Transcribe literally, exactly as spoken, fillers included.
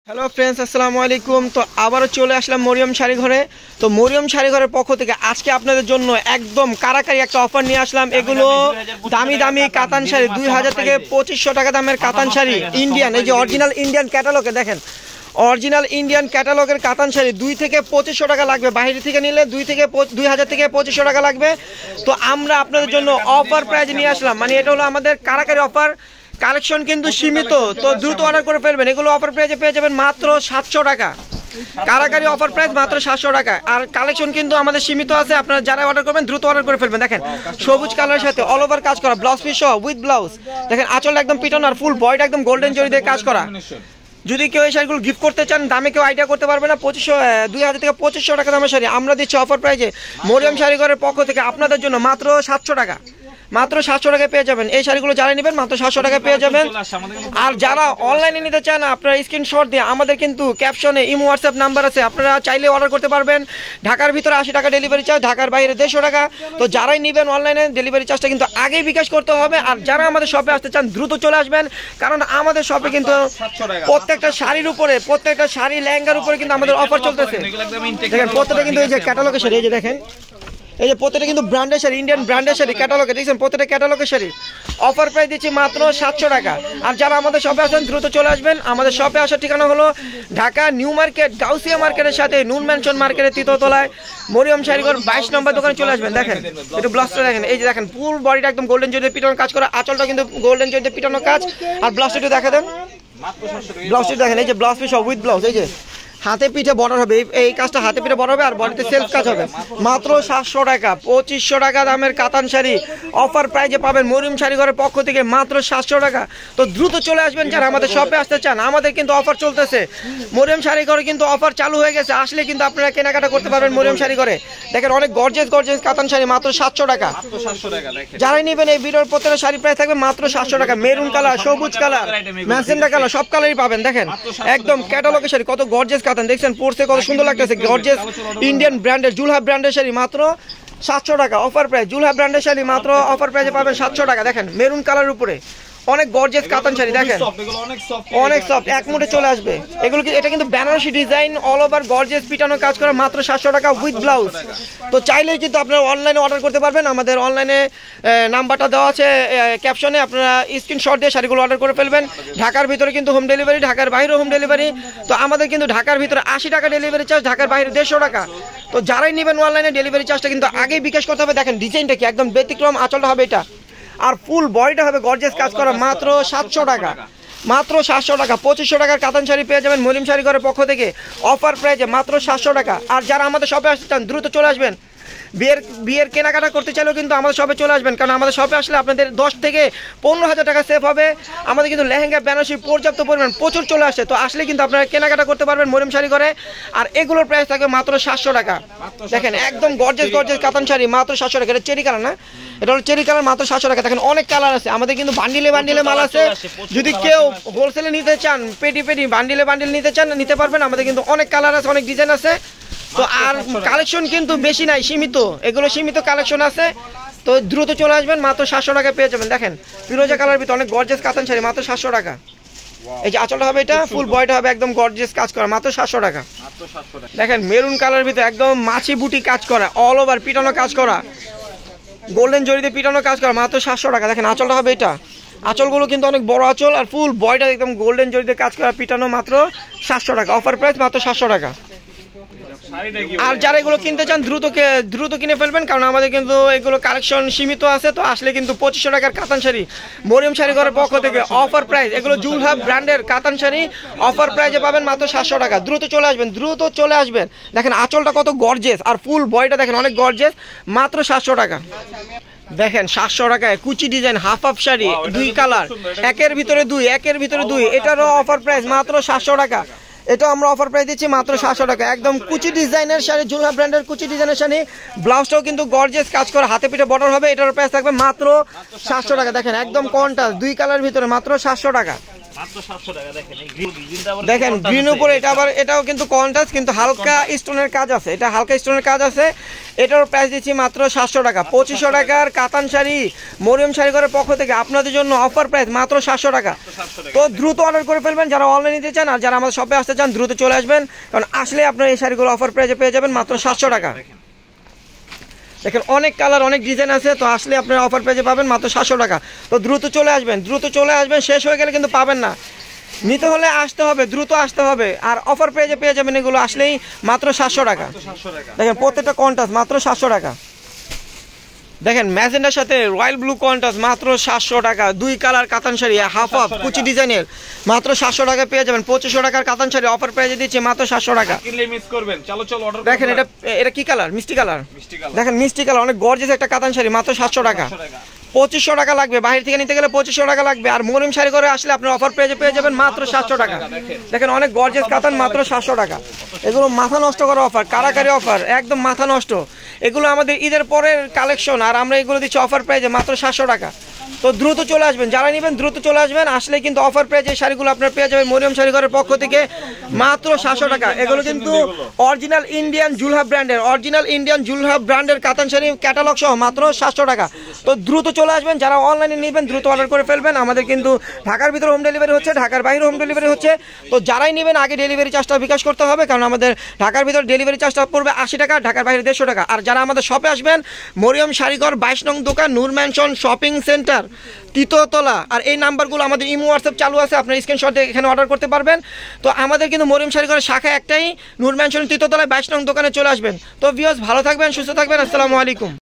Hello friends, আসসালামু আলাইকুম। তো আবারও চলে আসলাম মরিয়ম শাড়ি ঘরে। তো মরিয়ম শাড়ি ঘরের পক্ষ থেকে আজকে আপনাদের জন্য একদম কারাকারি একটা অফার নিয়ে আসলাম। এগুলো দামি দামি কাতান শাড়ি, দুই হাজার থেকে পঁচিশশো টাকা দামের কাতান শাড়ি, ইন্ডিয়ান, এই যে অরিজিনাল ইন্ডিয়ান ক্যাটালগে দেখেন, অরিজিনাল ইন্ডিয়ান ক্যাটালগের কাতান শাড়ি দুই থেকে পঁচিশশো টাকা লাগবে। বাইরে থেকে নিলে দুই থেকে দুই হাজার থেকে পঁচিশশো টাকা লাগবে। তো আমরা আপনাদের জন্য অফার প্রাইস নিয়ে আসলাম, মানে এটা হলো আমাদের কারাকারি অফার। কালেকশন কিন্তু সীমিত, তো দ্রুত অর্ডার করে ফেলবেন। এগুলো অফার প্রাইসে পেয়ে যাবেন মাত্র সাতশো টাকা। কারাকারি অফার প্রাইস মাত্র সাতশো টাকা। আর কালেকশন কিন্তু আমাদের সীমিত আছে, আপনারা যারা অর্ডার করবেন দ্রুত অর্ডার করে ফেলবেন। দেখেন সবুজ কালারের সাথে অল ওভার কাজ করা, ব্লাউজ পিস সহ উইথ ব্লাউজ। দেখেন আঁচল একদম পিটন আর ফুল বয়টা একদম গোল্ডেন জরি দিয়ে কাজ করা। যদি কেউ এই শাড়িগুলো গিফট করতে চান, দামে কেউ আইডিয়া করতে পারবে না। পঁচিশশো দুই হাজার থেকে পঁচিশশো টাকা দামের শাড়ি আমরা দিচ্ছি অফার প্রাইজে মরিয়ম শাড়িঘরের পক্ষ থেকে আপনাদের জন্য মাত্র সাতশো টাকা। মাত্র সাতশো টাকায় পেয়ে যাবেন এই শাড়িগুলো। যারা নেবেন মাত্র সাতশো টাকায় পেয়ে যাবেন। আর যারা অনলাইনে নিতে চান, আপনারা স্ক্রিনশট দিয়ে আমাদের কিন্তু ক্যাপশনে ইমো হোয়াটসঅ্যাপ নাম্বার আছে, আপনারা চাইলে অর্ডার করতে পারবেন। ঢাকার ভিতরে আশি টাকা ডেলিভারি চার্জ, ঢাকার বাইরে দেড়শো টাকা। তো যারাই নেবেন অনলাইনে ডেলিভারি চার্জটা কিন্তু আগেই বিকাশ করতে হবে। আর যারা আমাদের শপে আসতে চান দ্রুত চলে আসবেন, কারণ আমাদের শপে কিন্তু প্রত্যেকটা শাড়ির উপরে, প্রত্যেকটা শাড়ি লেহেঙ্গার উপরে কিন্তু আমাদের অফার চলতেছে। দেখেন প্রত্যেকটা কিন্তু এই যে ক্যাটালগের শাড়ি, এই যে দেখেন এই যে প্রত্যেকটা কিন্তু ব্র্যান্ডের শাড়ি, ইন্ডিয়ান ব্র্যান্ডের শাড়ি ক্যাটালগে দেখছেন, প্রত্যেকটা ক্যাটালগের শাড়ি অফার প্রাইস দিচ্ছি মাত্র সাতশো টাকা। আর যারা আমাদের শপে আসেন দ্রুত চলে আসবেন। আমাদের শপে আসার ঠিকানা হলো ঢাকা নিউ মার্কেট, গাউসিয়া মার্কেটের সাথে নুন ম্যানশন মার্কেটের তৃতীয়তলায় মরিয়ম শাড়িঘর বাইশ নম্বর দোকানে চলে আসবেন। দেখেন একটু ব্লাউজটা দেখেন, এই যে দেখেন ফুল বডিটা একদম গোল্ডেন জরিতে পিটানো কাজ করা, আঁচলটা কিন্তু গোল্ডেন জরিতে পিটানো কাজ। আর ব্লাউজটা একটু দেখা দেন, ব্লাউজটা দেখেন, এই যে ব্লাউজ পিস উইথ ব্লাউজ, এই যে হাতে পিঠে বর্ডার হবে, এই কাজটা হাতে পিঠে বর্ডার হবে আর বডিতে সেলফ কাজ হবে। মাত্র সাতশো টাকা, পঁচিশশো টাকা দামের কাতান শাড়ি অফার প্রাইজে পাবেন মরিয়ম শাড়িঘরের পক্ষ থেকে মাত্র সাতশো টাকা। তো দ্রুত চলে আসবেন যারা আমাদের শপে আসতে চান। আমাদের কিন্তু অফার চলতেছে, মরিয়ম শাড়িঘরে কিন্তু অফার চালু হয়ে গেছে। আসলে কিন্তু আপনারা কেনাকাটা করতে পারবেন মরিয়ম শাড়িঘরে। দেখেন অনেক গর্জিয়াস গর্জিয়াস কাতান শাড়ি মাত্র সাতশো টাকা। যারাই নেবেন এই ভিডিওর প্রত্যেকটা শাড়ি প্রাইস থাকবে মাত্র সাতশো টাকা। মেরুন কালার, সবুজ কালার, ম্যাজেন্টা কালার, সব কালারই পাবেন। দেখেন একদম ক্যাটালগের শাড়ি, কত গর্জিয়াস কাতান দেখছেন, পরতে কত সুন্দর লাগতেছে। গর্জিয়াস ইন্ডিয়ান ব্র্যান্ডের জুলহা ব্র্যান্ডের শাড়ি মাত্র সাতশো টাকা অফার প্রাইস। জুলহা ব্র্যান্ডের শাড়ি মাত্র অফার প্রাইসে পাবেন সাতশো টাকা। দেখেন মেরুন কালারের উপরে অনেক গর্জিয়াস কাতান শাড়ি, দেখেন অনেক সফট, এক মুঠে চলে আসবে। এগুলো কি, এটা কিন্তু Banarasi design, all over gorgeous পিটানো কাজ করা, মাত্র সাতশো টাকা উইথ ব্লাউজ। তো চাইলেই কিন্তু আপনারা অনলাইনে অর্ডার করতে পারবেন। আমাদের অনলাইনে নাম্বারটা দেওয়া আছে ক্যাপশনে, আপনারা স্ক্রিনশট দিয়ে শাড়িগুলো অর্ডার করে ফেলবেন। ঢাকার ভিতরে কিন্তু হোম ডেলিভারি, ঢাকার বাইরে হোম ডেলিভারি। তো আমাদের কিন্তু ঢাকার ভিতরে আশি টাকা ডেলিভারি চার্জ, ঢাকার বাইরে দেড়শো টাকা। তো যারাই নেবেন অনলাইনে ডেলিভারি চার্জটা কিন্তু আগেই বিকাশ করতে হবে। দেখেন ডিজাইনটা কি একদম ব্যতিক্রম, আঁচলটা হবে এটা আর ফুল বডিটা হবে গর্জিয়াস কাজ করা, মাত্র সাতশো টাকা। মাত্র সাতশো টাকা, পঁচিশশো টাকার কাতান শাড়ি পেয়ে যাবেন মরিয়ম শাড়িঘরের পক্ষ থেকে অফার প্রাইজে মাত্র সাতশো টাকা। আর যারা আমাদের শপে আসতে চান দ্রুত চলে আসবেন। বিয়ের বিয়ের কেনাকাটা করতে চাইলেও কিন্তু আমাদের শপে চলে আসবেন, কারণ আমাদের শপে আসলে আপনাদের দশ থেকে পনেরো হাজার টাকা সেভ হবে। আমাদের কিন্তু লেহেঙ্গা বেনারসি পর্যাপ্ত পরিমাণ প্রচুর চলে আসে। তো আসলে কিন্তু আপনারা কেনাকাটা করতে পারবেন মরিয়ম শাড়িঘরে। আর এগুলোর প্রাইস থাকবে মাত্র সাতশো টাকা। দেখেন একদম গর্জিয়াস গর্জিয়াস কাতান শাড়ি মাত্র সাতশো টাকা। এটা চেরি কালার না, এটা হলো চেরি কালার, মাত্র সাতশো টাকা। দেখেন অনেক কালার আছে, আমাদের কিন্তু বান্ডিলে বান্ডিলে মাল আছে। যদি কেউ হোলসেলে নিতে চান, পেটি পেটি বান্ডিলে বান্ডিল নিতে চান নিতে পারবেন। আমাদের কিন্তু অনেক কালার আছে, অনেক ডিজাইন আছে। তো আর কালেকশন কিন্তু বেশি নাই, সীমিত, এগুলো সীমিত কালেকশন আছে। তো দ্রুত চলে আসবেন, মাত্র সাতশো টাকা পেয়ে যাবেন। দেখেন ফিরোজা কালার ভিতরে অনেক গর্জিয়াস কাতান শাড়ি মাত্র সাতশো টাকা। এই যে আঁচলটা হবে, এটা ফুল বয়টা হবে একদম গর্জিয়াস কাজ করা, মাত্র সাতশো টাকা। দেখেন মেরুন কালার ভিতরে একদম মাছি বুটি কাজ করা, অল ওভার পিটানো কাজ করা, গোল্ডেন জরিতে পিটানো কাজ করা, মাত্র সাতশো টাকা। দেখেন আঁচলটা হবে এটা, আঁচলগুলো কিন্তু অনেক বড় আঁচল আর ফুল বয়টা একদম গোল্ডেন জরিতে কাজ করা, পিটানো, মাত্র সাতশো টাকা অফার প্রাইস মাত্র সাতশো টাকা। আর যারা এগুলো কিনতে চান দ্রুত দ্রুত কিনে ফেলবেন, কারণ আমাদের কিন্তু এগুলো কালেকশন সীমিত আছে। তো আসলে কিন্তু পঁচিশশো টাকার কাতান শাড়ি মরিয়ম শাড়িঘরের পক্ষ থেকে অফার প্রাইস, এগুলো জুলহা ব্র্যান্ডের কাতান শাড়ি অফার প্রাইসে পাবেন মাত্র সাতশো টাকা। দ্রুত চলে আসবেন, দ্রুত চলে আসবেন। দেখেন আঁচলটা কত গর্জিয়াস আর ফুল বডিটা দেখেন অনেক গর্জিয়াস, মাত্র সাতশো টাকা। দেখেন সাতশো টাকায় কুচি ডিজাইন হাফ হাফ শাড়ি, দুই কালার, একের ভিতরে দুই, একের ভিতরে দুই, এটারও অফার প্রাইস মাত্র সাতশো টাকা। এটা আমরা অফার প্রাইস দিচ্ছি মাত্র সাতশো টাকা। একদম কুচি ডিজাইনের শাড়ি, জুলহা ব্র্যান্ডের কুচি ডিজাইনের শাড়ি, ব্লাউজটাও কিন্তু গর্জিয়াস কাজ করে, হাতে পিঠে বর্ডার হবে। এটার প্রাইস থাকবে মাত্র সাতশো টাকা। দেখেন একদম কন্ট্রাস্ট দুই কালার ভিতরে মাত্র সাতশো টাকা। দেখেন গ্রিন উপরে এটা আবার এটাও কিন্তু কন্ট্রাস্ট, কিন্তু হালকা স্টোনের কাজ আছে, এটা হালকা স্টোনের কাজ আছে। এটার প্রাইস দিচ্ছি মাত্র সাতশো টাকা। পঁচিশশো টাকার কাতান শাড়ি মরিয়ম শাড়ি ঘরের পক্ষ থেকে আপনাদের জন্য অফার প্রাইস মাত্র সাতশো টাকা। তো দ্রুত অর্ডার করে ফেলবেন যারা অনলাইন নিতে চান, আর যারা আমাদের শপে আসতে চান দ্রুত চলে আসবেন, কারণ আসলে আপনারা এই শাড়িগুলো অফার প্রাইসে পেয়ে যাবেন মাত্র সাতশো টাকা। দেখেন অনেক কালার অনেক ডিজাইন আছে, তো আসলে আপনারা অফার পেজে পাবেন মাত্র সাতশো টাকা। তো দ্রুত চলে আসবেন, দ্রুত চলে আসবেন, শেষ হয়ে গেলে কিন্তু পাবেন না, নিতে হলে আসতে হবে, দ্রুত আসতে হবে। আর অফার পেজে পেয়ে যাবেন এগুলো আসলেই মাত্র সাতশো টাকা। দেখেন প্রত্যেকটা কন্ট্রাস্ট মাত্র সাতশো টাকা। দেখেন ম্যাজেন্ডার সাথে রয়্যাল ব্লু কন্ট্রাস্ট মাত্র সাতশো টাকা। দুই কালার কাতান শাড়ি হাফ হাফ কুচি ডিজাইনের মাত্র সাতশো টাকা পেয়ে যাবেন। পঁচিশশো টাকার কাতান শাড়ি অফার প্রাইজে দিচ্ছে মাত্র সাতশো টাকা। দেখেন এটা এটা কি কালার, মিষ্টি কালার। দেখেন মিষ্টি কালার অনেক গর্জিয়াস একটা কাতান শাড়ি মাত্র সাতশো টাকা। পঁচিশশো টাকা লাগবে, বাইরে থেকে নিতে গেলে পঁচিশশো টাকা লাগবে। আর মরিয়ম শাড়ি করে আসলে আপনার অফার পেজে পেয়ে যাবেন মাত্র সাতশো টাকা। দেখেন অনেক গর্জিয়াস কাতান মাত্র সাতশো টাকা। এগুলো মাথা নষ্ট করা অফার, কারাকারি অফার, একদম মাথা নষ্ট। এগুলো আমাদের ঈদের পরের কালেকশন, আর আমরা এগুলো দিচ্ছি অফার প্রাইজে মাত্র সাতশো টাকা। তো দ্রুত চলে আসবেন, যারা নেবেন দ্রুত চলে আসবেন, আসলে কিন্তু অফার প্রাইজে শাড়িগুলো আপনার পেয়ে যাবেন মরিয়ম শাড়ি ঘরের পক্ষ থেকে মাত্র সাতশো টাকা। এগুলো কিন্তু অরিজিনাল ইন্ডিয়ান জুলহাব ব্র্যান্ডের, অরিজিনাল ইন্ডিয়ান জুলহাব ব্র্যান্ডের কাতান শাড়ি ক্যাটালগ সহ মাত্র সাতশো টাকা। তো দ্রুত চলে আসবেন, যারা অনলাইনে নেবেন দ্রুত অর্ডার করে ফেলবেন। আমাদের কিন্তু ঢাকার ভিতরে হোম ডেলিভারি হচ্ছে, ঢাকার বাইরে হোম ডেলিভারি হচ্ছে। তো যারাই নেবেন আগে ডেলিভারি চার্জটা বিকাশ করতে হবে, কারণ আমাদের ঢাকার ভিতরে ডেলিভারি চার্জটা পড়বে আশি টাকা, ঢাকার বাইরে দেড়শো টাকা। আর যারা আমাদের শপে আসবেন মরিয়ম শাড়িঘর বাইশ নং দোকান, নূর ম্যানশন শপিং সেন্টার, তৃতীয়তলা। আর এই নাম্বারগুলো আমাদের ইমো হোয়াটসঅ্যাপ চালু আছে, আপনার স্ক্রিনশট দিয়ে এখানে অর্ডার করতে পারবেন। তো আমাদের কিন্তু মরিয়ম শাড়িঘরের শাখা একটাই, নূর ম্যানশন তৃতীয়তলায় বাইশ নং দোকানে চলে আসবেন। তো ভিউয়ার্স ভালো থাকবেন, সুস্থ থাকবেন, আসসালামু আলাইকুম।